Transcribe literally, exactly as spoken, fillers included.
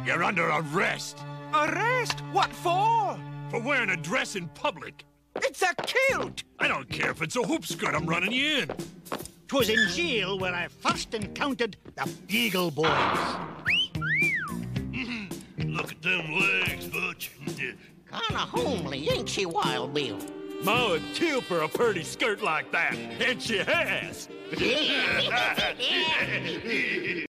You're under arrest. Arrest? What for? For wearing a dress in public. It's a kilt! I don't care if it's a hoop skirt, I'm running you in. 'Twas in jail where I first encountered the Beagle boys. Look at them legs, Butch. Kinda homely, ain't she, Wild Bill? Ma would kill for a pretty skirt like that, and she has.